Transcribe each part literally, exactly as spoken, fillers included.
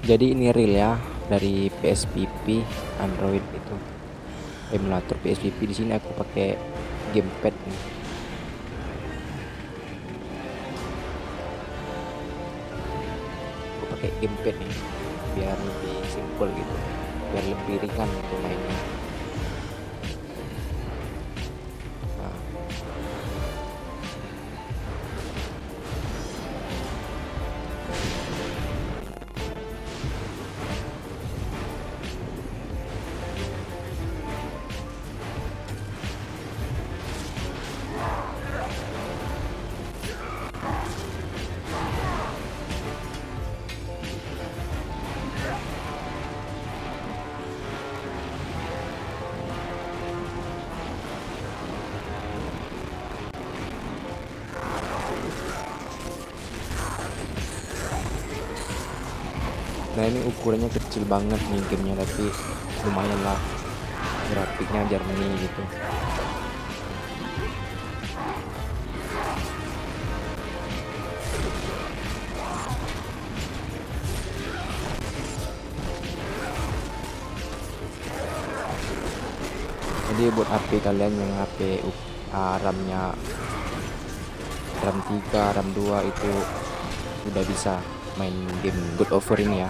Jadi ini real ya dari P S P P Android itu emulator P S P P. Di sini aku pakai gamepad nih. Aku pakai gamepad nih biar lebih simpel gitu, biar lebih ringan untuk mainnya. Nah, nah ini ukurannya kecil banget nih gamenya, tapi lumayan lah, grafiknya Germany gitu. Jadi buat H P kalian yang H P uh, RAM-nya RAM tiga, RAM dua itu udah bisa main game God of War ini ya.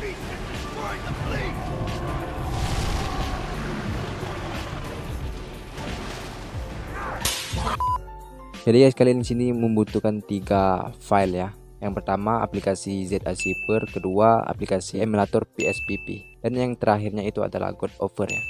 Jadi guys, kalian di sini membutuhkan tiga file ya. Yang pertama aplikasi Z A Zipper, kedua aplikasi emulator P S P P, dan yang terakhirnya itu adalah God of War ya.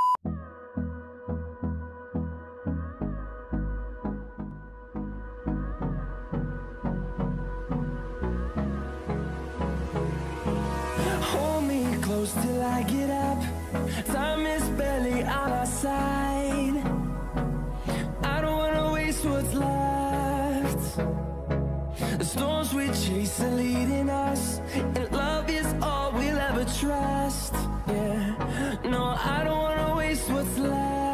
Hold me close till I get up. Time is barely on our side. I don't wanna waste what's left. The storms we chase are leading us, and love is all we'll ever trust. Yeah, no, I don't wanna waste what's left.